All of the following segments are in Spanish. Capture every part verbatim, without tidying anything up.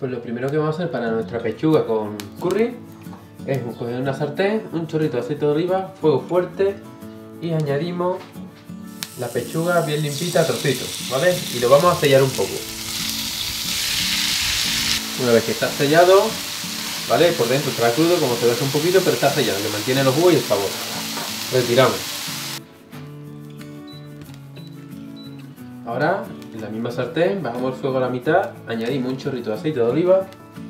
Pues lo primero que vamos a hacer para nuestra pechuga con curry es coger una sartén, un chorrito de aceite de oliva, fuego fuerte y añadimos la pechuga bien limpita a trocitos, ¿vale? Y lo vamos a sellar un poco. Una vez que está sellado, ¿vale? Por dentro está crudo, como se ve un poquito, pero está sellado, que mantiene los jugos y el sabor. Retiramos. Ahora, en la misma sartén, bajamos el fuego a la mitad, añadimos un chorrito de aceite de oliva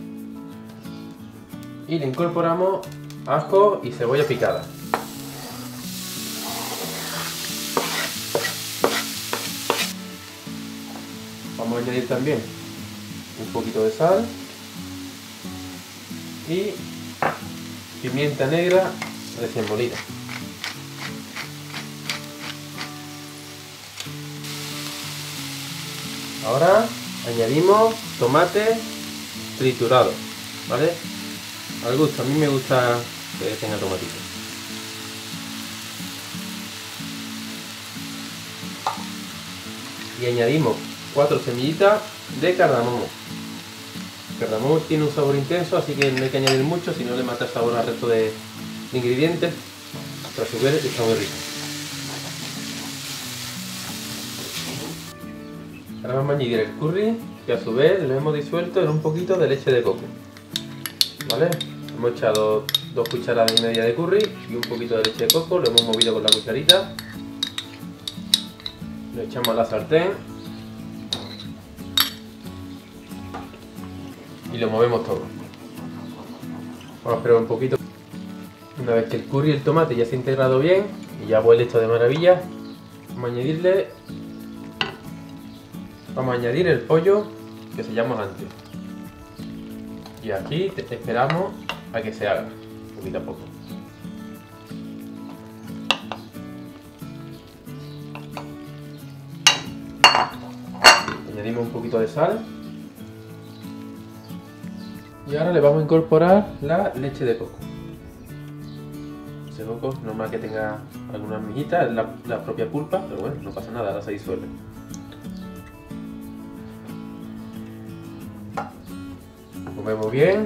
y le incorporamos ajo y cebolla picada. Vamos a añadir también un poquito de sal y pimienta negra recién molida. Ahora añadimos tomate triturado, ¿vale? Al gusto, a mí me gusta que tenga tomatito. Y añadimos cuatro semillitas de cardamomo. El cardamomo tiene un sabor intenso, así que no hay que añadir mucho, si no le mata el sabor al resto de, de ingredientes. Pero a su vez está muy rico. Ahora vamos a añadir el curry, que a su vez lo hemos disuelto en un poquito de leche de coco. ¿Vale? Hemos echado dos cucharadas y media de curry y un poquito de leche de coco, lo hemos movido con la cucharita. Lo echamos a la sartén y lo movemos todo. Vamos a esperar un poquito. Una vez que el curry y el tomate ya se ha integrado bien y ya huele esto de maravilla, vamos a añadirle Vamos a añadir el pollo que sellamos antes. Y aquí esperamos a que se haga, poquito a poco. Añadimos un poquito de sal. Y ahora le vamos a incorporar la leche de coco. Leche de coco, normal que tenga algunas mijitas, es la, la propia pulpa, pero bueno, no pasa nada, ahora se disuelve. Movemos bien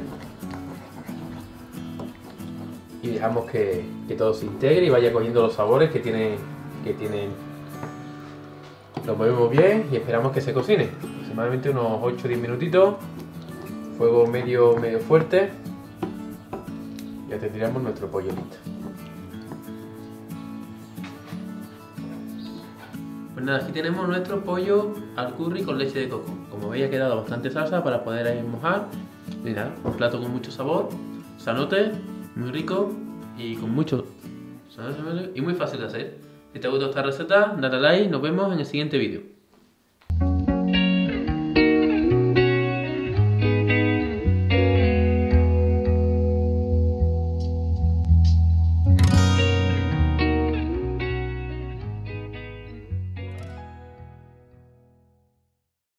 y dejamos que, que todo se integre y vaya cogiendo los sabores que tiene, que tienen. Lo movemos bien y esperamos que se cocine aproximadamente unos ocho a diez minutitos, fuego medio medio fuerte. Ya tendríamos nuestro pollo listo. Pues nada, aquí tenemos nuestro pollo al curry con leche de coco. Como veis, ha quedado bastante salsa para poder ahí mojar. Y nada, un plato con mucho sabor, sanote, muy rico y con mucho y muy fácil de hacer. Si te ha gustado esta receta, dale a like, nos vemos en el siguiente vídeo.